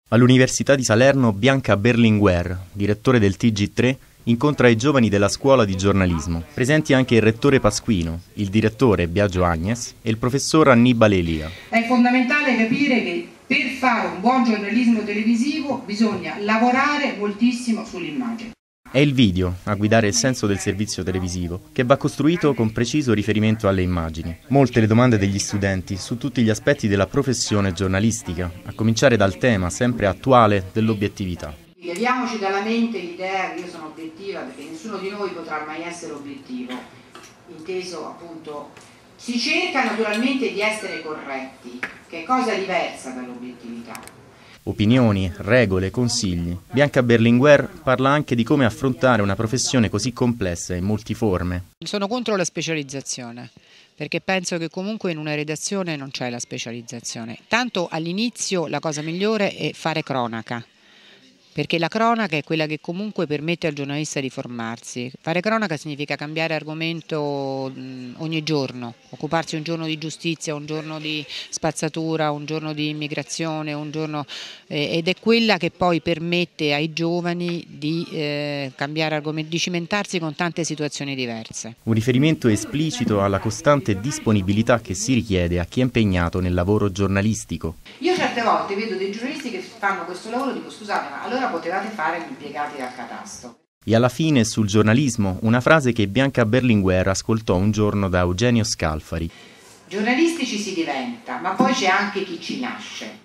All'Università di Salerno Bianca Berlinguer, direttore del TG3, incontra i giovani della scuola di giornalismo. Presenti anche il rettore Pasquino, il direttore Biagio Agnes e il professor Annibale Elia. È fondamentale capire che per fare un buon giornalismo televisivo bisogna lavorare moltissimo sull'immagine. È il video a guidare il senso del servizio televisivo, che va costruito con preciso riferimento alle immagini. Molte le domande degli studenti su tutti gli aspetti della professione giornalistica, a cominciare dal tema sempre attuale dell'obiettività. Leviamoci dalla mente l'idea che io sono obiettiva, perché nessuno di noi potrà mai essere obiettivo, inteso appunto, si cerca naturalmente di essere corretti, che è cosa diversa dall'obiettività. Opinioni, regole, consigli. Bianca Berlinguer parla anche di come affrontare una professione così complessa e multiforme. Sono contro la specializzazione, perché penso che comunque in una redazione non c'è la specializzazione. Tanto all'inizio la cosa migliore è fare cronaca, perché la cronaca è quella che comunque permette al giornalista di formarsi. Fare cronaca significa cambiare argomento ogni giorno, occuparsi un giorno di giustizia, un giorno di spazzatura, un giorno di immigrazione, ed è quella che poi permette ai giovani di cambiare argomento, di cimentarsi con tante situazioni diverse. Un riferimento esplicito alla costante disponibilità che si richiede a chi è impegnato nel lavoro giornalistico. Io certe volte vedo dei giornalisti che fanno questo lavoro e dico: scusate, ma allora potevate fare gli impiegati al catasto. E alla fine sul giornalismo una frase che Bianca Berlinguer ascoltò un giorno da Eugenio Scalfari. Giornalisti ci si diventa, ma poi c'è anche chi ci nasce.